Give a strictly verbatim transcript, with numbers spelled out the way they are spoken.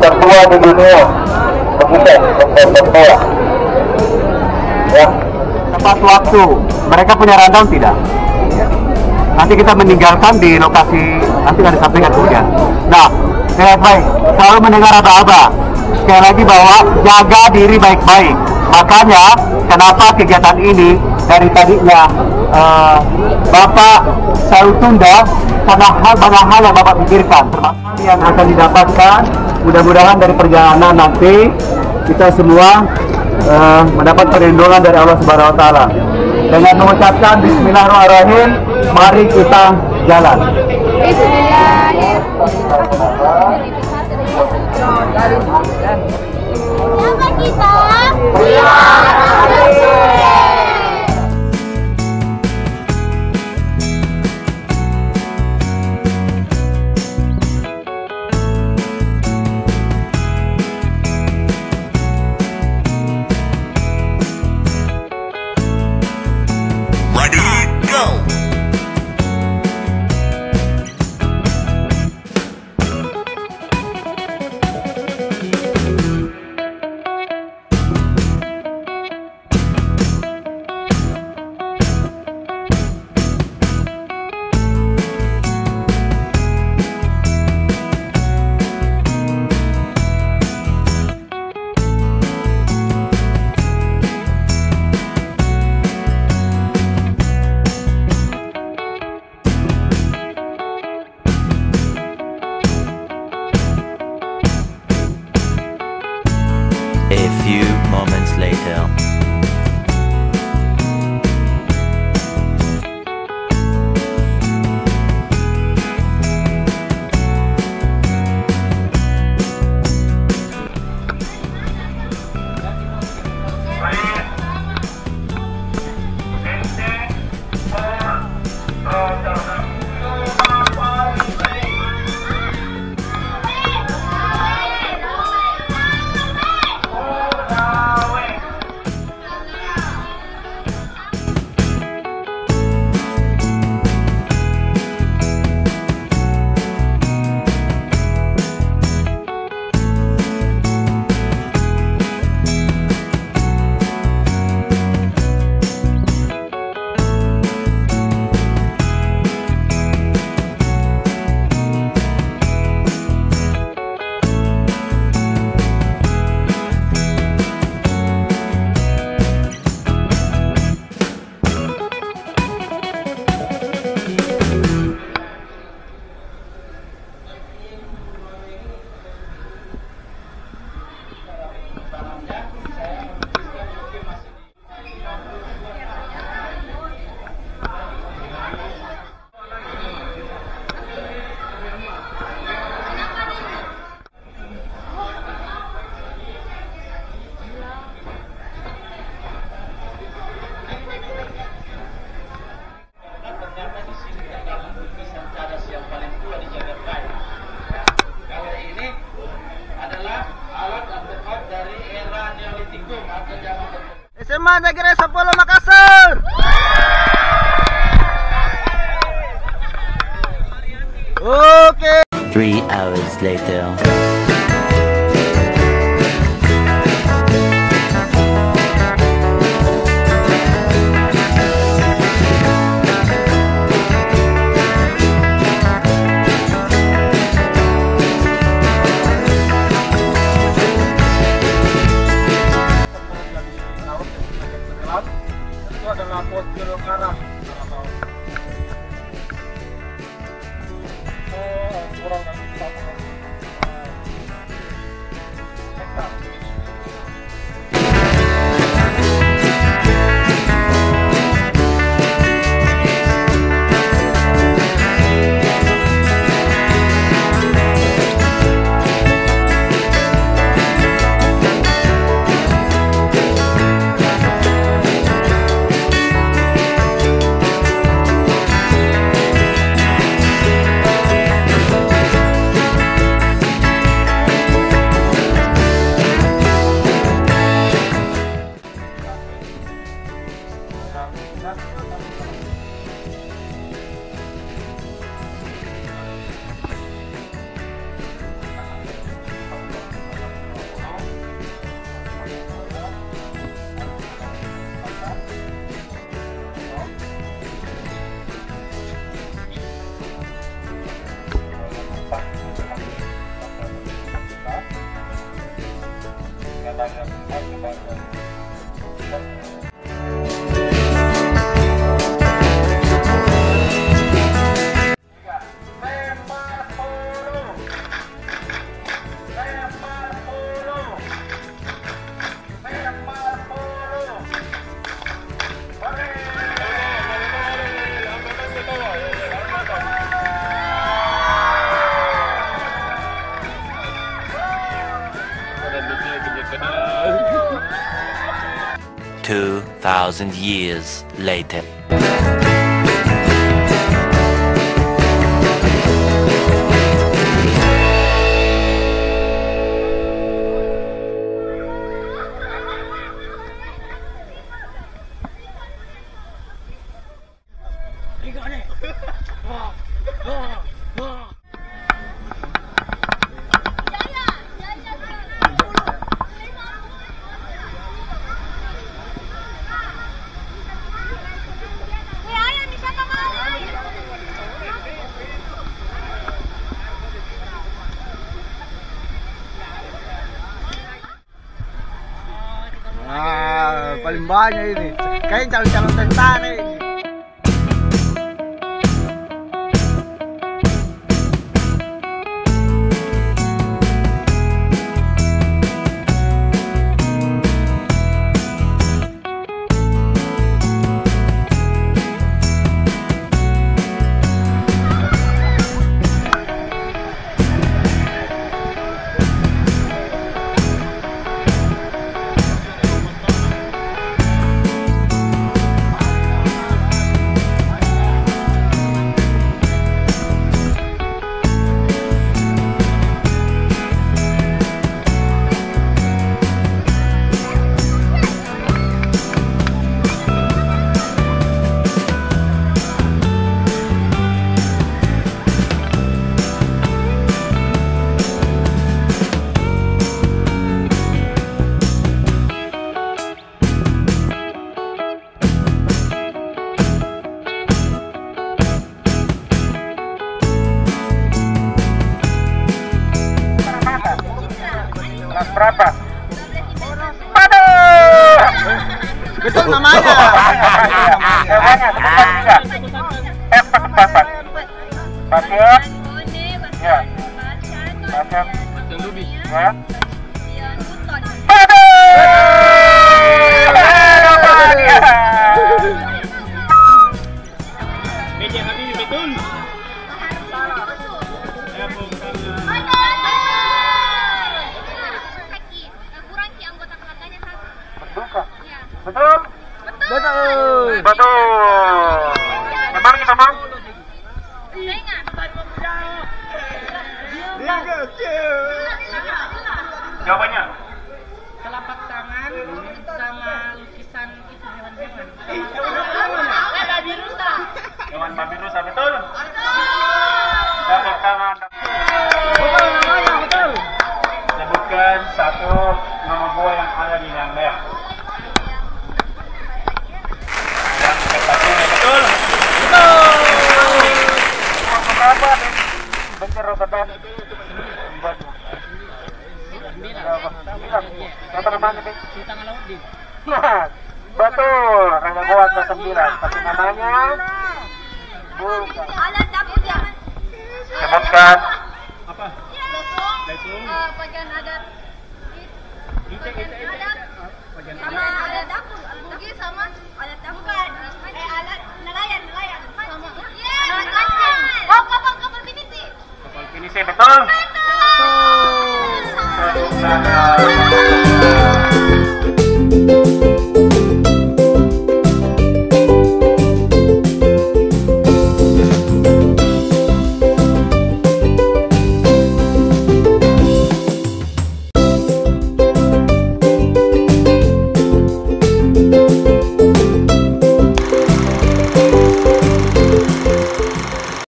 tertua di dunia. Begitu, dokter tertua. Ya. Tepat waktu. Mereka punya rundown tidak? Nanti kita meninggalkan di lokasi, nanti akan disampaikan kemudian. Nah, dengan baik, selalu mendengar aba-aba. Sekali lagi bahwa jaga diri baik-baik. Makanya, kenapa kegiatan ini dari tadinya uh, Bapak selalu tunda karena hal banyak hal yang Bapak pikirkan, termasuk yang akan didapatkan. Mudah-mudahan dari perjalanan nanti kita semua uh, mendapat perlindungan dari Allah Subhanahu Wa Taala. Dengan mengucapkan Bismillahirrahmanirrahim, mari kita jalan. Siapa kita? A few moments later. S M A Negeri sepuluh Makassar. Oke. Three hours later. Itu adalah pos jalur karam. Oh, kurang dari satu. Two thousand years later. Ah, paling banyak ini. Kayak calon-calon tentara ini. Berapa? Aduh! Betul namanya. Namanya sebutan juga. F percepatan. Pasien. Ya. Pasien. Ya. Aduh! Meja Habibie betul. Betul? Betul. Betul. Memang kita mau? Jawabannya? Telapak tangan sama lukisan itu hewan-hewan. Hewan babi rusa, betul? Telapak tangan. Betul. Sebutkan satu nama buah yang ada di Nangmea. Yang satunya betul? Betul! Berapa nih? Bentar robatan. Berapa namanya nih? Betul, nama buah ke sembilan. Tapi namanya bukan. Alat dapur jangan. Sebutkan. Apa? Uh, bagian adat. Bagian adat. Sama alat dapur. Bugi sama alat dapur. Bukan. Eh alat nelayan, nelayan. Sama. Alat mancing. Oh, kapal kapal pinisi. Kapal pinisi betul.